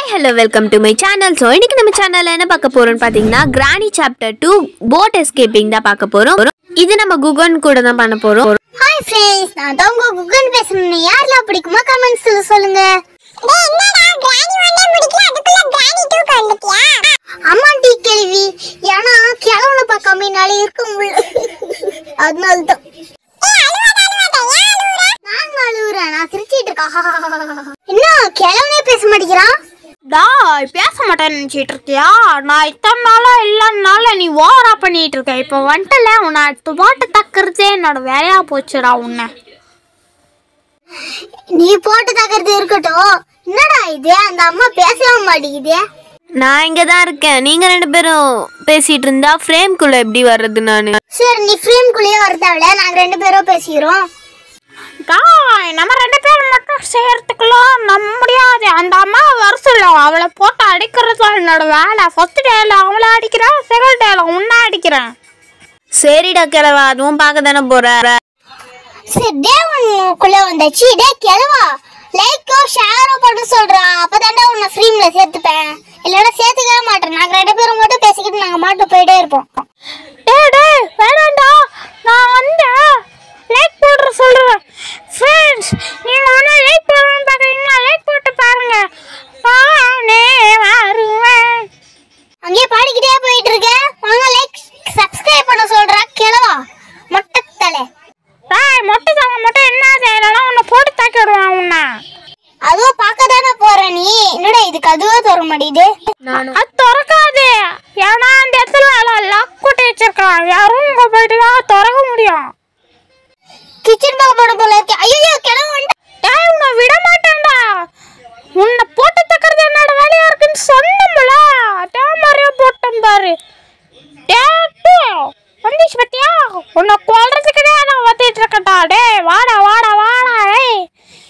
hello, welcome to my channel. So, இன்னைக்கு நம்ம சேனல்ல என்ன பார்க்க போறோம்னு பாத்தீங்கன்னா Granny chapter 2 boat escaping தான் பார்க்க போறோம். இது நம்ம குகன் கூட தான் பண்ண போறோம். Hi friends, நான் தான் உங்க குகன் பேசுறேன். யாரெல்லாம் பிடிக்குமா கமெண்ட்ஸ்ல சொல்லுங்க. டேய் என்னடா Granny 1 முடிக்கல அதுக்குள்ள Granny 2 வந்துட்டியா? அம்மா டீ கேள்வி. ஏனா கிளவன பார்க்காம நாளே இருக்க முடியல. அதனால தான். நான் சிரிச்சிட்டு இருக்கேன். என்ன கிளவனே பேச மாட்டேங்கிறான்? டாய் பேச மாட்டேன்னு நினச்சிட்டு இருக்கியா? நான் இத்தனை நாளாக இல்லைன்னால நீ ஓவரா பண்ணிட்டு இருக்க. இப்போ வந்துட்டல உன்னை அடுத்த போட்டு தக்கிறதே என்னோட வேலையா போச்சுடா உன்னை. நீ போட்டு தக்கிறது இருக்கட்டும். என்னடா இது அந்த அம்மா பேசவே மாட்டேங்குது. நான் இங்க தான் இருக்கேன். நீங்க ரெண்டு பேரும் பேசிட்டு இருந்தா ஃப்ரேம்குள்ள எப்படி வர்றது நானு? சரி நீ ஃப்ரேம்குள்ளே வரதாவல நாங்க ரெண்டு பேரும் பேசிக்கிறோம். டாய் நம்ம ரெண்டு பேரும் மட்டும் செய்யறதுக்குலாம் நம்ம முடியாது. அந்த அம்மா வருஷம் அவளை போட்டு அடிக்கிறது என்னோட வேலை. ஃபர்ஸ்ட் டேல அவளை அடிக்கிறேன், செகண்ட் டேல உன்னை அடிக்கிறேன். சரிடா கிழவா, அதுவும் பார்க்க தானே போற. சரி டே உனக்குள்ள வந்தாச்சு. டே கிளவா லைக்கோ ஷேரோ பண்ண சொல்றா. அப்பதான்டா உன்னை ஃப்ரீம்ல சேர்த்துப்பேன். இல்லைன்னா சேர்த்துக்கவே மாட்டேன். நாங்க ரெண்டு பேரும் மட்டும் பேசிக்கிட்டு நாங்க மாட்டு போயிட்டே இருப்போம். டே வேணாண்டா, நான் வந்து லைக் போடுற சொல்றேன். ஃப்ரெண்ட்ஸ் நீங்க வந்து லைக் போடணும்னு பாக்குறீங்களா? லைக் போட்டு பாருங்க. நானே வருவேன். அங்கேயே பாடிக்கிட்டே போயிட்டு இருக்க. வாங்க லைக் சப்ஸ்கிரைப் பண்ண சொல்றா கிளவா மொட்டை தலை. டாய் மொட்டை தாங்க மட்டும் என்ன செய்யலாம்? உன்னை போட்டு தாக்கி விடுவான் உன்னை. அதுவும் பார்க்க தானே போற நீ. என்னடா இதுக்கு அதுவா தர மாட்டேங்குது. அது திறக்காது. ஏன்னா அந்த இடத்துல லாக் போட்டு வச்சிருக்கான். யாரும் இங்க போயிட்டு தான் திறக்க முடியும். கிச்சன் பக்கம் போட போல இருக்கு. ஐயோ கிளவா டாய் உன்னை விட மாட்டேன்டா. உன்னை போட்டு தக்கிறது என்னோட வேலையா இருக்குன்னு சொன்னோம்ல. மாதிரியா போட்டோம் பாரு. டேட்டு வந்துச்சு பத்தியா? உன்னை கொல்றதுக்குனே நான் வந்துட்டு இருக்கட்டா. டே வாடா டேய்.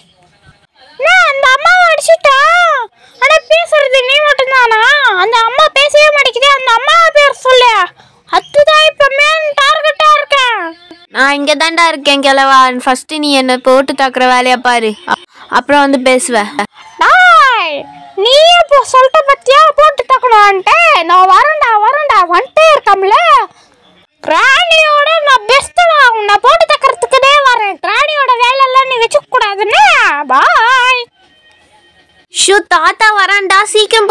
அந்த அம்மாவை அடிச்சுட்டா. ஆனா பேசுறது நீ மட்டும்தானா? அந்த அம்மா பேசவே மாட்டேங்குது. அந்த அம்மா பேர் சொல்லு. அதுதான் இப்ப மெயின் டார்கெட்டா இருக்கேன். நான் இங்க தான்டா இருக்கேன் கிழவா. ஃபர்ஸ்ட் நீ என்ன போட்டு தாக்குற வேலையா பாரு, அப்புறம் வந்து பேசுவேன். டாய் நீ இப்போ சொல்லிட்ட பத்தியா போட்டு தாக்கணும்ட்டு. நான் வரேன்டா வந்துட்டே இருக்கம்ல. கிராணியோட நான் பெஸ்ட்டா உன்னை போட்டு தக்கிறதுக்குனே வரேன். கிராணியோட வேலையெல்லாம் நீ வச்சுக்க கூடாதுன்னு. பாய். ஷோ தாத்தா வரான்டா. சீக்கிரம்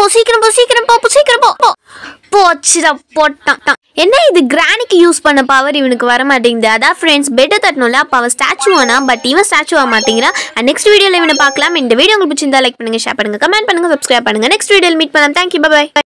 போ. போச்சுடா போட்டான். என்ன இது கிரானிக்கு யூஸ் பண்ண பவர் இவனுக்கு வர மாட்டேங்குது. அதான் ஃப்ரெண்ட்ஸ் பெட்டை தட்டணும்ல. அப்போ அவன் ஸ்டாச்சு ஆனா பட் இவன் ஸ்டாச்சு ஆக மாட்டேங்கிறான். நெக்ஸ்ட் வீடியோல இவனை பார்க்கலாம். இந்த வீடியோ உங்களுக்கு பிடிச்சிருந்தா லைக் பண்ணுங்க, ஷேர் பண்ணுங்க, கமெண்ட் பண்ணுங்க, சப்ஸ்கிரைப் பண்ணுங்க. நெக்ஸ்ட் வீடியோல மீட் பண்ணலாம். Thank you, by.